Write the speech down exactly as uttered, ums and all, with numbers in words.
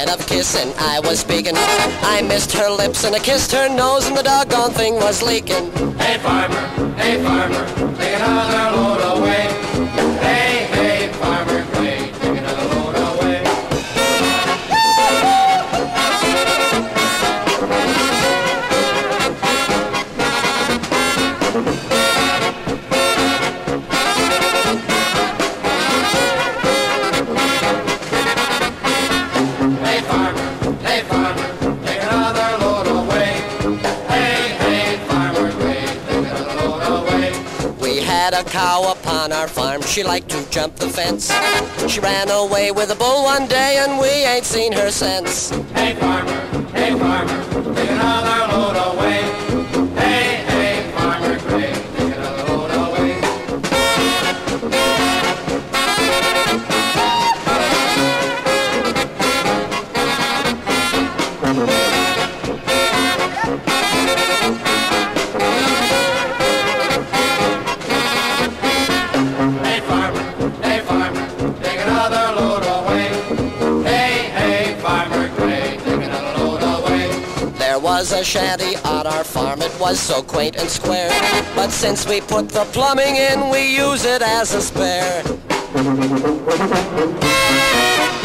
of kissing, I was speaking. I missed her lips and I kissed her nose and the doggone thing was leaking. Hey farmer, hey farmer, take another load away. Hey, hey farmer, hey, take another load away. Hey farmer, hey farmer, take another load away. Hey, hey farmer, hey, take another load away. We had a cow upon our farm, she liked to jump the fence. She ran away with a bull one day and we ain't seen her since. Hey farmer, hey farmer, take another load away. Hey, hey farmer, hey, take another load away. Hey farmer, hey farmer, take another load away. Hey, hey farmer, hey, take another load away. There was a shanty on our farm, it was so quaint and square. But since we put the plumbing in, we use it as a spare.